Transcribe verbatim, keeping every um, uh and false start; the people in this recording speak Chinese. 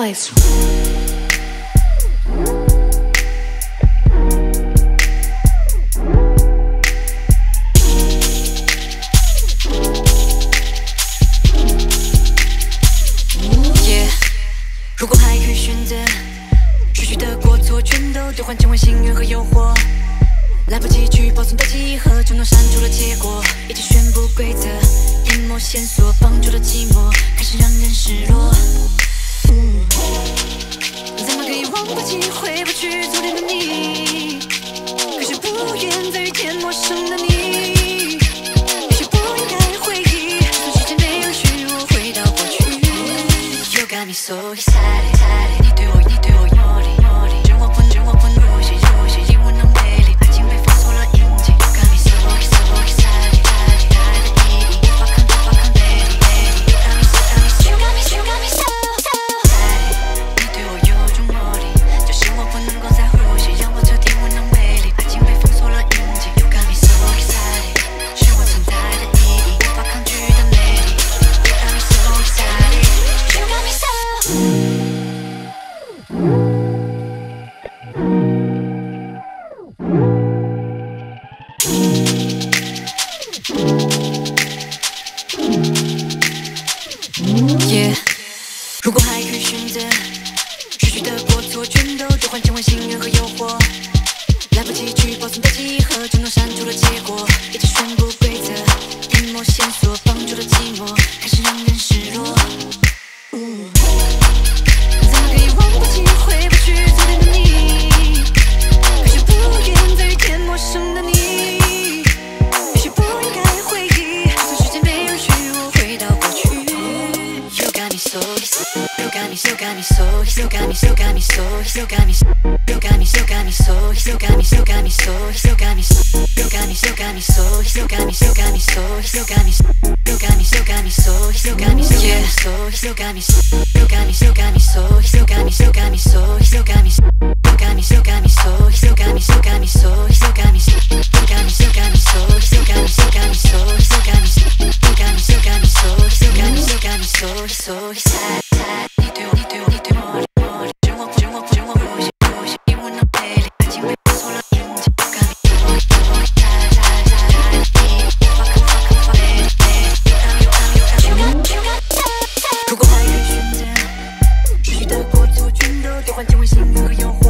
place. Yeah， 如果还可以选择，许许的过错全都兑换成为幸运和诱惑。来不及去保存的记忆和冲动删除了结果，已经宣布规则，淹没线索，绑住了寂寞，开始让人失落。嗯，怎么可以忘不记、回不去昨天的你？可是不愿再遇见陌生的你。也许不应该回忆，算时间没有许我回到过去。You got me so excited， 你对我，你对我用力用力，让我不让我不入戏入戏，因为能美丽，爱情被封锁了印记。You got me so so excited， 爱的意义无法抗拒，无法抗拒 ，lady lady。You got me so you got me you got me so so excited， 你对我有种魔力，就是我不能够再呼吸，让我彻底无能为力，爱情被封锁了印记。You got me so excited， 是我存在的意义，无法抗拒的美丽。You got me so excited， You got me so。Yeah， 如果还可以选择，许许的过错全都兑换成为幸运和诱惑。来不及去保存的记忆和冲动删除了结果，已经宣布规则，淹没线索，绑住了寂寞，开始让人失落。嗯，怎么可以忘不记、回不去昨天的你？可是不愿再遇见陌生的你。也许不应该回忆，算时间没允许我回到过去。You got me so you got me so got me so you got me so got me so you got me you got me so got me so you got me so got me so you got me you got me so got me so you got me so got me so you got me you got me so got me so you got me so yeah so you got me you got me so got me so you got me so got me so you got me you got me so got me so you got me so got me so you got me you got me so got me so you got me so got me so you got me you got me so got me so you got me so got me so so excited。你对我，你对我，你对我，魔力，让我不，让我不，让我呼吸呼吸，因为能美丽，爱情被封锁了印记。You got me so excited， 无法抗拒，无法美丽。You got me， You got me， You got me， You got me。如果还可以选择，许许的过错全都兑换成为幸运和诱惑。